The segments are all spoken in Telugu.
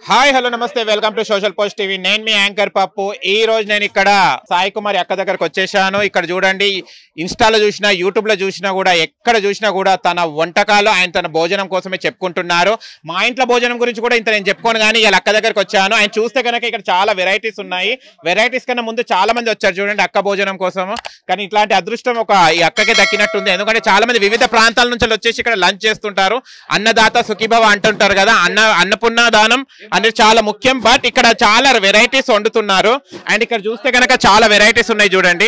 Hi hello namaste welcome to social post TV. నేను మీ యాంకర్ పప్పు. ఈ రోజు నేను ఇక్కడ సాయి కుమార్ అక్క దగ్గరకు వచ్చేసాను. ఇక్కడ చూడండి, ఇన్స్టాలో చూసినా యూట్యూబ్లో చూసినా కూడా ఎక్కడ చూసినా కూడా తన వంటకాలు ఆయన తన భోజనం కోసమే చెప్పుకుంటున్నారు. మా ఇంట్లో భోజనం గురించి కూడా ఇంత నేను చెప్పుకోను, కానీ ఇలా అక్క దగ్గరకు వచ్చాను. ఆయన చూస్తే కనుక ఇక్కడ చాలా వెరైటీస్ ఉన్నాయి. వెరైటీస్ కన్నా ముందు చాలా మంది వచ్చారు చూడండి అక్క భోజనం కోసం. కానీ ఇట్లాంటి అదృష్టం ఈ అక్కకే దక్కినట్టుంది. ఎందుకంటే చాలా మంది వివిధ ప్రాంతాల నుంచి వచ్చేసి ఇక్కడ లంచ్ చేస్తుంటారు. అన్నదాత సుఖీభవ అంటుంటారు కదా, అన్నపూర్ణ దానం అనేది చాలా ముఖ్యం. బట్ ఇక్కడ చాలా వెరైటీస్ వండుతున్నారు. అండ్ ఇక్కడ చూస్తే కనుక చాలా వెరైటీస్ ఉన్నాయి చూడండి.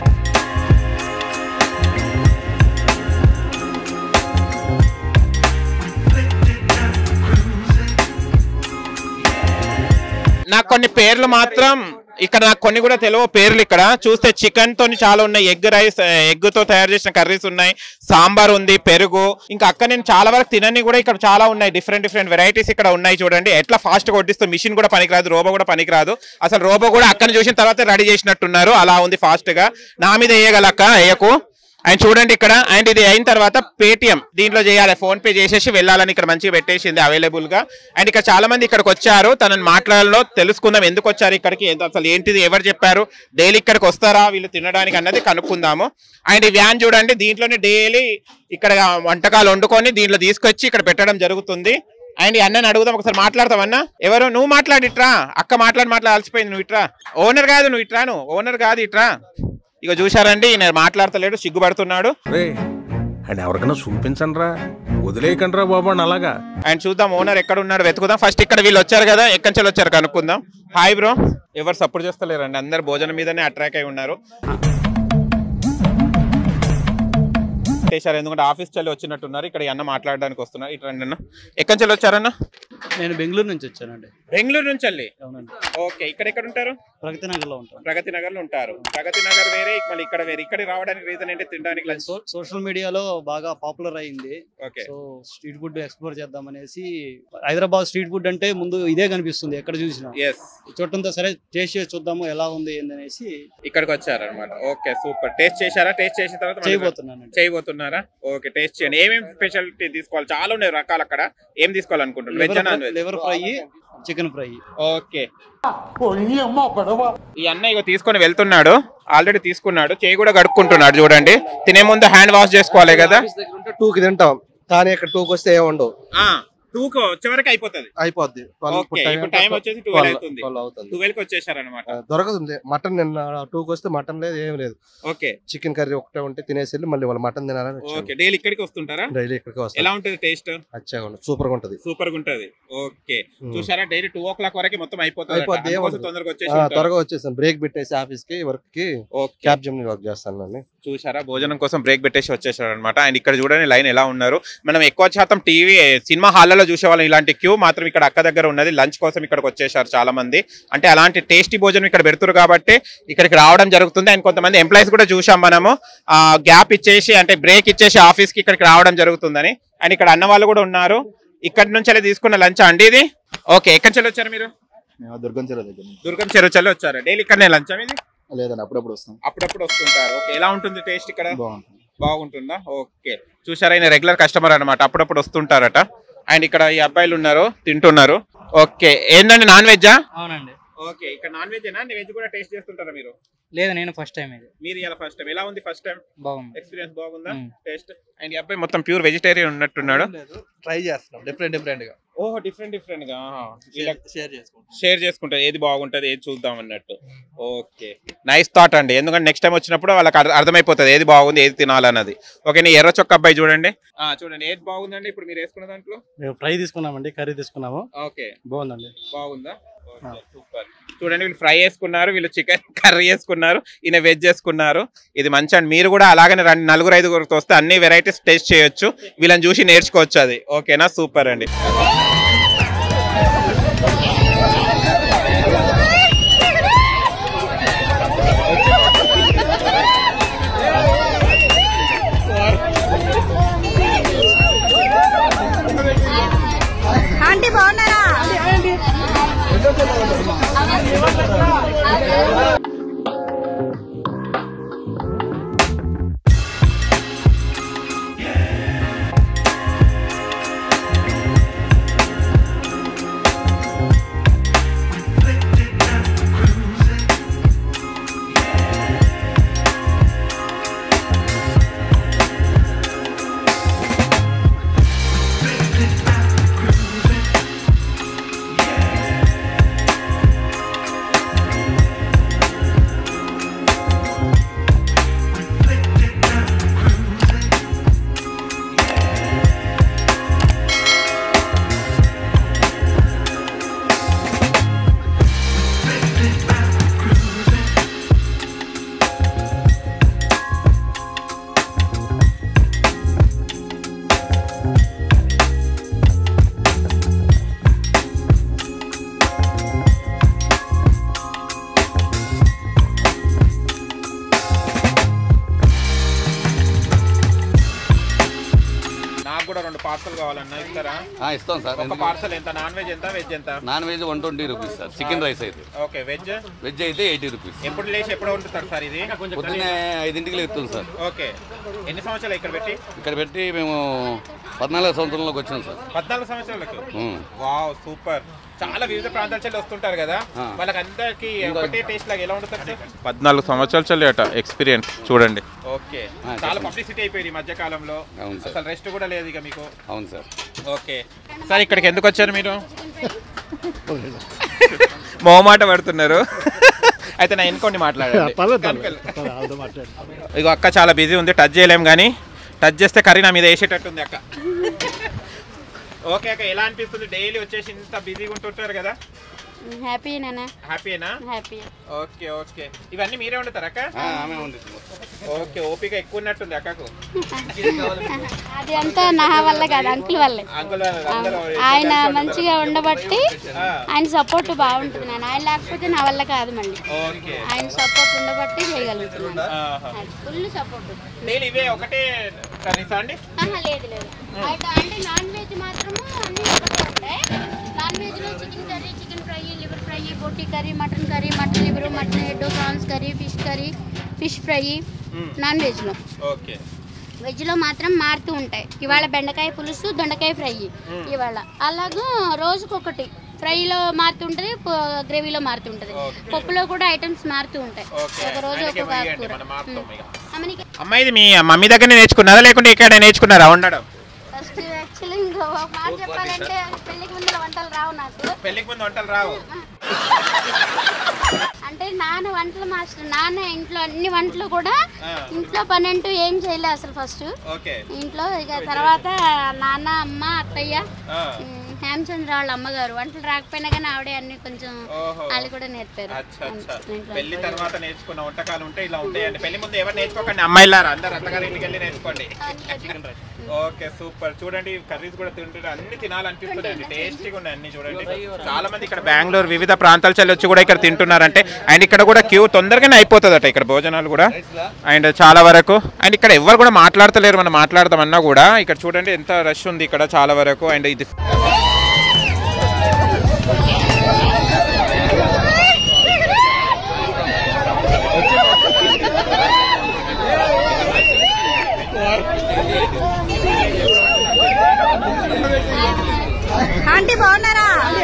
నాకు కొన్ని పేర్లు మాత్రం ఇక్కడ నాకు కొన్ని కూడా తెలియవు పేర్లు. ఇక్కడ చూస్తే చికెన్ తోని చాలా ఉన్నాయి, ఎగ్ తో తయారు చేసిన కర్రీస్ ఉన్నాయి, సాంబార్ ఉంది, పెరుగు. ఇంకా అక్కడ నేను చాలా వరకు తినని కూడా ఇక్కడ చాలా ఉన్నాయి. డిఫరెంట్ వెరైటీస్ ఇక్కడ ఉన్నాయి చూడండి. ఎట్లా ఫాస్ట్ గా వడ్డిస్తూ మిషన్ కూడా పనికిరాదు, రోబో కూడా పనికిరాదు. అసలు రోబో కూడా అక్కడ చూసిన తర్వాత రెడీ చేసినట్టున్నారు. అలా ఉంది ఫాస్ట్ గా. నా మీద వేయగలక్క వేయకు. అండ్ చూడండి ఇక్కడ. అండ్ ఇది అయిన తర్వాత పేటిఎం దీంట్లో చేయాలి, ఫోన్ పే చేసేసి వెళ్ళాలని ఇక్కడ మంచిగా పెట్టేసింది అవైలబుల్ గా. అండ్ ఇక్కడ చాలా మంది ఇక్కడికి వచ్చారు. తనని మాట్లాడాలో తెలుసుకుందాం, ఎందుకు వచ్చారు ఇక్కడికి, అసలు ఏంటిది, ఎవరు చెప్పారు, డైలీ ఇక్కడికి వస్తారా వీళ్ళు తినడానికి అన్నది కనుక్కుందాము. అండ్ ఈ వ్యాన్ చూడండి, దీంట్లోనే డైలీ ఇక్కడ వంటకాలు వండుకొని దీంట్లో తీసుకొచ్చి ఇక్కడ పెట్టడం జరుగుతుంది. అండ్ ఈ అన్నని అడుగుదాం, ఒకసారి మాట్లాడతామన్నా. ఎవరు నువ్వు మాట్లాడిట్రా, అక్క మాట్లాడి అలసిపోయింది. నువ్వు ఇట్రా, ఓనర్ కాదు నువ్వు ఇట్రా, నువ్వు ఓనర్ కాదు ఇట్రా. ఇక చూసారండి, నేను మాట్లాడతలేడు, సిగ్గుపడుతున్నాడు. అండ్ ఎవరికైనా చూపించండి రా, వదిలేయకండి రా బాబు అలాగా. అండ్ చూద్దాం ఓనర్ ఎక్కడ ఉన్నాడు వెతుకుదాం. ఫస్ట్ ఇక్కడ వీళ్ళు వచ్చారు కదా, ఎక్కడి నుంచి వచ్చారు కనుక్కుందాం. Hi bro. ఎవరు సపోర్ట్ చేస్తలేరండి, అందరు భోజనం మీదనే అట్రాక్ట్ అయి ఉన్నారు. ఎందుకంటే ఆఫీస్ చల్లి వచ్చినట్టున్నారు. ఇక్కడ అన్న మాట్లాడడానికి వస్తున్నారు. ఇటు రండి అన్న. ఎక్కడి నుంచి వచ్చారన్న? నేను బెంగళూరు నుంచి వచ్చానండి. బెంగళూరు నుంచి వెళ్ళి? అవునండి. ఓకే, ఇక్కడ ఎక్కడ ఉంటారు? ప్రగతి నగర్ లో ఉంటాను. ప్రగతి నగర్ లో ఉంటారు. ప్రగతి నగర్ వేరే, మళ్ళీ ఇక్కడ వేరే. ఇక్కడ రావడానికి రీజన్ ఏంటి? తినడానికి సోషల్ మీడియాలో బాగా పాపులర్ అయింది. Okay, so street food explore చేద్దాం అనేసి. హైదరాబాద్ స్ట్రీట్ ఫుడ్ అంటే ముందు ఇదే కనిపిస్తుంది ఎక్కడ చూసినా. చూడటంతో సరే టేస్ట్ చేసి చూద్దాము ఎలా ఉంది ఏందనేసి ఇక్కడికి వచ్చారనమాట. Okay super. టేస్ట్ చేశారా? టేస్ట్ చేసిన తర్వాత చేయబోతున్నారా? ఓకే, టేస్ట్ చేయండి. ఏమేమి స్పెషాలిటీ తీసుకోవాలి? చాలా ఉన్నాయి రకాలు. అక్కడ ఏం తీసుకోవాలనుకుంటున్నారు? Veg non veg? Liver fry, chicken fry. Okay, ఈ అన్న ఇగో తీసుకొని వెళ్తున్నాడు. ఆల్రెడీ తీసుకున్నాడు, చేయి కూడా కడుక్కుంటున్నాడు చూడండి. తినే ముందు హ్యాండ్ వాష్ చేసుకోవాలి కదా. 2కి తింటాం, కానీ ఇక్కడ 2కి వస్తే ఏముండవు. 2కి వచ్చే వరకు అయిపోద్ది. టైం వచ్చేసి 12 అవుతుంది. 12కి వచ్చేసారనమాట. దొరకదు మటన్. నిన్న 2కి వస్తే మటన్ లేదు, ఏం లేదు. ఓకే, చికెన్ కర్రీ ఒకటే ఉంటే తినేసి మళ్ళీ వాళ్ళు మటన్ తినాలని. ఓకే, డైలీ ఇక్కడికి వస్తుంటారా? డైలీ ఇక్కడికి వస్తారు. ఎలా ఉంటుంది టేస్ట్? అచ్చగా ఉంటుంది, సూపర్ గా ఉంటది. సూపర్ గా ఉంటది. ఓకే, చూసారా డైలీ 2 o'clock వరకు మొత్తం అయిపోతుంది. త్వరగా వచ్చేసాను. బ్రేక్ పెట్టేసి ఆఫీస్ కి వర్క్ కి క్యాబ్ జమ్ని వర్క్ చేస్తాను. చూసారా భోజనం కోసం బ్రేక్ పెట్టేసి వచ్చేసారు అనమాట. అండ్ ఇక్కడ చూడండి లైన్ ఎలా ఉన్నారు. మనం ఎక్కువ శాతం టీవీ సినిమా హాల్లో చూసేవాళ్ళం. ఇలాంటి క్యూ మాత్రం ఇక్కడ అక్క దగ్గర ఉన్నది. లంచ్ కోసం ఇక్కడికి వచ్చేసారు చాలా మంది. అంటే అలాంటి టేస్టీ భోజనం ఇక్కడ పెడుతున్నారు కాబట్టి ఇక్కడికి రావడం జరుగుతుంది. అండ్ కొంతమంది ఎంప్లాయీస్ కూడా చూసాం మనము, గ్యాప్ ఇచ్చేసి అంటే బ్రేక్ ఇచ్చేసి ఆఫీస్ కి ఇక్కడికి రావడం జరుగుతుందని. అండ్ ఇక్కడ అన్న వాళ్ళు కూడా ఉన్నారు. ఇక్కడ నుంచి తీసుకున్న లంచ్ అండి ఇది. ఓకే, ఎక్కడి నుంచి వచ్చారు మీరు? దుర్గం చెరువు వచ్చారు. డైలీ ఇక్కడనే లంచ్ ఇది? లేదండి, అప్పుడప్పుడు వస్తుంటారు. ఓకే, ఎలా ఉంటుంది టేస్ట్ ఇక్కడ? బాగుంటుందా? ఓకే, చూసారా ఆయన రెగ్యులర్ కస్టమర్ అనమాట, అప్పుడప్పుడు వస్తుంటారట. అండ్ ఇక్కడ ఈ అబ్బాయిలు ఉన్నారు, తింటున్నారు. ఓకే, ఏంటండి నాన్ వెజ్జా? అవునండి. ఓకే, ఇక్కడ నాన్ వెజ్ ఏనా? వెజ్ కూడా టేస్ట్ చేస్తుంటారా మీరు? లేదు, నేను ఫస్ట్ టైం. మీరు ఇలా ఫస్ట్ టైం. ఎలా ఉంది ఫస్ట్ టైం? బాగుంది, ఎక్స్పీరియన్స్ బాగుందా టేస్ట్? అండ్ ఈ అబ్బాయి మొత్తం ప్యూర్ వెజిటేరియన్ ఉన్నట్టున్నాడు. ట్రై చేస్తున్నాం డిఫరెంట్ గా. ఓహో, డిఫరెంట్ గా షేర్ చేసుకుంటారు ఏది బాగుంటది ఏది చూద్దాం అన్నట్టు. ఓకే, నైస్ థాట్ అండి. ఎందుకంటే నెక్స్ట్ టైం వచ్చినప్పుడు వాళ్ళకి అర్థమైపోతుంది ఏది బాగుంది ఏది తినాలన్నది. ఓకే, నీ ఎర్ర చొక్క అబ్బాయి చూడండి ఏది బాగుందండి ఇప్పుడు మీరు వేసుకున్న దాంట్లో? మేము ఫ్రై తీసుకున్నామండి, కర్రీ తీసుకున్నాము. ఓకే, బాగుందండి. బాగుందా? సూపర్. చూడండి వీళ్ళు ఫ్రై చేసుకున్నారు, వీళ్ళు చికెన్ కర్రీ చేసుకున్నారు, ఈయన వెజ్ చేసుకున్నారు. ఇది మంచి అండి. మీరు కూడా అలాగనే రండి, 4-5 వస్తే అన్ని వెరైటీస్ టేస్ట్ చేయొచ్చు. వీళ్ళని చూసి నేర్చుకోవచ్చు అది. ఓకేనా? సూపర్ అండి. ఆంటీ బాగున్నారా? కావాలన్నా ఇస్తారా? ఇస్తాం సార్. ఒక పార్సల్ ఎంత? నాన్ వెజ్ ఎంత, వెజ్ ఎంత? Non veg 120 rupees sir. Chicken rice అయితే. ఓకే. వెజ్ అయితే 80 రూపీస్. ఎప్పుడు లేచి ఎప్పుడు వండుతారు సార్ ఇది? పొద్దున్నే 5ంటికి లేపుతుంది సార్. ఓకే. ఎన్ని సంవత్సరాలు ఇక్కడ పెట్టి? మేము 14 సంవత్సరంలోకి వచ్చాం సార్. 14 సంవత్సరాలకు. Wow, super. చాలా వివిధ ప్రాంతాల నుంచి వస్తుంటారు కదా, వాళ్ళకందరికి ఒకటే టేస్ట్ లాగా ఎలా ఉంటుంది సార్? 14 సంవత్సరాల చల్లి అట ఎక్స్పీరియన్స్ చూడండి. ఓకే. చాలా పబ్లిసిటీ అయిపోయింది ఈ మధ్య కాలంలో. అసలు రెస్ట్ కూడా లేదు ఇక మీకు. అవును సార్. ఓకే సార్, ఇక్కడికి ఎందుకు వచ్చారు మీరు? మొహమాట పడుతున్నారు. అయితే నా ఎన్నుకోండి మాట్లాడండి. ఇక అక్క చాలా బిజీ ఉంది, టచ్ చేయలేం, కానీ టచ్ చేస్తే కర్రీ నా మీద వేసేటట్టుంది అక్క. ఓకే అక్క, ఎలా అనిపిస్తుంది డైలీ వచ్చేసి ఇంత బిజీగా ఉంటుంటారు కదా? హ్యాపీనా? Okay okay. ఇవన్నీ మీరే వండుతారు అక్క? ఓకే. ఓపిక ఎక్కువ ఉన్నట్టుంది అక్కకు. అది అంతా నా వల్ల కాదు, అంకుల్ వల్లే. ఆయన మంచిగా ఉండబట్టి ఆయన సపోర్ట్ బాగుంటుంది. నేను ఆయన లేకపోతే నా వల్ల కాదు. మళ్ళీ ఆయన సపోర్ట్ ఉండబట్టి చేయగలుగుతున్నాను. Full support. ఇవే ఒకటే కర్రీసా అండి? లేదు లేదు, అంటే నాన్ వెజ్ మాత్రము అన్ని ఒకటే ఉంటాయి. నాన్ వెజ్ లో chicken curry, chicken fry, liver fry, బొట్టి curry, mutton curry, mutton liver, mutton head, prawns curry, fish fry non veg లో. ఓకే. వెజ్ లో మాత్రం మారుతూ ఉంటాయి. ఇవాళ బెండకాయ పులుసు, దొండకాయ ఫ్రై ఇవాళ. అలాగే రోజుకొకటి. ఫ్రైలో మారుతుంటది, గ్రేవీలో మారుతుంటది, పప్పులో కూడా ఐటమ్స్ మారుతూ ఉంటాయి. ఒక రోజు ఒక్కొక్క కూర. అమ్మాయి ఇది మీ మమ్మీ దగ్గర నేర్చుకున్నారా లేకుంటే ఇక్కడ నేర్చుకున్నారా వండడం? ఫస్ట్ యాక్చువల్లీ ఇంకో మాట చెప్పాలంటే పెళ్లికి ముందు వంటలు రావు నాకు. పెళ్లికి ముందు వంటలు రావు అంటే నాన్న వంటల మాస్టర్. నాన్న ఇంట్లో అన్ని వంటలు కూడా, ఇంట్లో పని అంటూ ఏం చేయలే అసలు ఫస్ట్ ఇంట్లో. ఇక తర్వాత నాన్న, అమ్మ, అత్తయ్య, హేమచంద్ర వాళ్ళ అమ్మగారు వంటలు రాకపోయినా కానీ ఆవిడే అన్ని కొంచెం వాళ్ళు కూడా నేర్పారు. పెళ్లి తర్వాత నేర్చుకున్న వంటకాలు ఉంటే ఇలా ఉంటాయండి. పెళ్లి ముందు ఎవరు నేర్చుకోకండి, అమ్మాయిలారా అందరు అత్తగారి ఇంటికి వెళ్ళి నేర్చుకోండి. Okay super. చూడండి కర్రీస్ కూడా తింటుంటే అన్ని తినాలనిపిస్తున్నాయండి, టేస్టీగా ఉన్నాయి అన్ని. చూడండి చాలా మంది ఇక్కడ బెంగళూరు వివిధ ప్రాంతాల నుంచి వచ్చి కూడా ఇక్కడ తింటున్నారంటే. అండ్ ఇక్కడ కూడా క్యూ తొందరగానే అయిపోతుందట ఇక్కడ భోజనాలు కూడా. అండ్ చాలా వరకు అండ్ ఇక్కడ ఎవరు కూడా మాట్లాడతలేరు, మనం మాట్లాడదామన్నా కూడా. ఇక్కడ చూడండి ఎంత రష్ ఉంది ఇక్కడ చాలా వరకు. అండ్ ఇది ఆంటీ బాగున్నారా?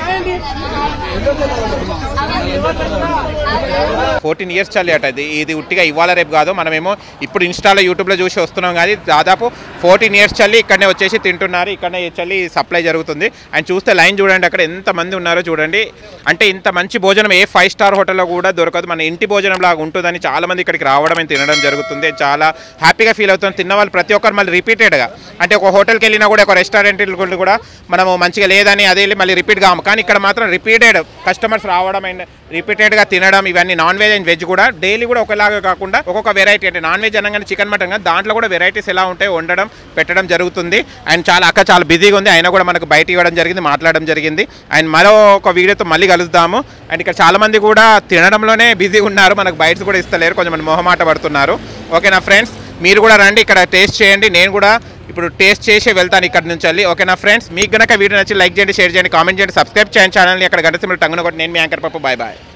14 years చల్లి అట. ఇది ఉట్టిగా ఇవాళ రేపు కాదు, మనమేమో ఇప్పుడు ఇన్స్టాలో యూట్యూబ్లో చూసి వస్తున్నాం, కానీ దాదాపు 14 years చల్లి ఇక్కడనే వచ్చేసి తింటున్నారు. ఇక్కడనే చల్లి సప్లై జరుగుతుంది. అండ్ చూస్తే లైన్ చూడండి అక్కడ ఎంతమంది ఉన్నారో చూడండి. అంటే ఇంత మంచి భోజనం ఏ 5 star హోటల్లో కూడా దొరకదు, మన ఇంటి భోజనం లాగా ఉంటుందని చాలామంది ఇక్కడికి రావడం తినడం జరుగుతుంది. చాలా హ్యాపీగా ఫీల్ అవుతుంది. తిన్న వాళ్ళు ప్రతి ఒక్కరు మళ్ళీ రిపీటెడ్గా, అంటే ఒక హోటల్కి వెళ్ళినా కూడా, ఒక రెస్టారెంట్కి కూడా మనము మంచిగా లేదని అదే వెళ్ళి మళ్ళీ రిపీట్ కాము, కానీ ఇక్కడ మాత్రం రిపీటెడ్ కస్టమర్స్ రావడం అండ్ రిపీటెడ్గా తినడం. ఇవన్నీ నాన్ వెజ్ అండ్ వెజ్ కూడా డైలీ కూడా ఒకలాగా కాకుండా ఒక్కొక్క వెరైటీ, అంటే నాన్ వెజ్ అనగానే చికెన్ మటన్ కానీ దాంట్లో కూడా వెరైటీస్ ఎలా ఉంటాయో వండడం పెట్టడం జరుగుతుంది. అండ్ చాలా బిజీగా ఉంది, అయినా కూడా మనకు బయట ఇవ్వడం జరిగింది, మాట్లాడడం జరిగింది. అండ్ మరో ఒక వీడియోతో మళ్ళీ కలుద్దాము. అండ్ ఇక్కడ చాలామంది కూడా తినడంలోనే బిజీగా ఉన్నారు, మనకు బయట కూడా ఇస్తలేరు, కొంచెం మొహమాట పడుతున్నారు. ఓకేనా ఫ్రెండ్స్, మీరు కూడా రండి, ఇక్కడ టేస్ట్ చేయండి. నేను కూడా ఇప్పుడు టేస్ట్ చేసి వెళ్తాను ఇక్కడ నుంచి వెళ్ళి. ఓకేనా ఫ్రెండ్స్, మీకు కనుక వీడియో నచ్చి లైక్ చేయండి, షేర్ చేయండి, కామెంట్ చేయండి, సబ్స్క్రైబ్ చేయండి ఛానల్ని. అక్కడ గంట సింబల్ టంగున కొట్టి. నేను మీ యాంకర్ పప్పు. Bye bye.